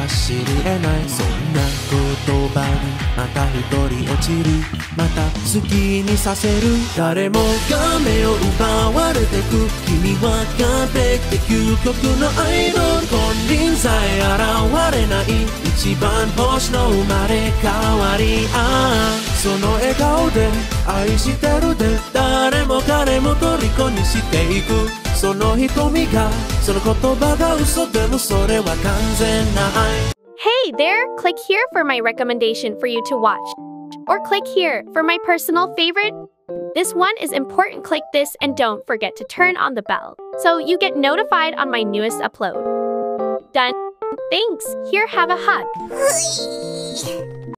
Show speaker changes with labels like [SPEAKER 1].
[SPEAKER 1] 走り得ない、そんな言葉にまた一人落ちる、また好きにさせる。誰もが目を奪われてく、君は完璧で究極のアイドル。本人さえ現れない一番星の生まれ変わり。その笑顔で愛してるで誰も彼も虜にしていく。その瞳がその言葉が嘘でもそれは完全な愛。
[SPEAKER 2] Hey there! Click here for my recommendation for you to watch. Or click here for my personal favorite. This one is important. Click this and don't forget to turn on the bell so you get notified on my newest upload. Done. Thanks. Here, have a hug.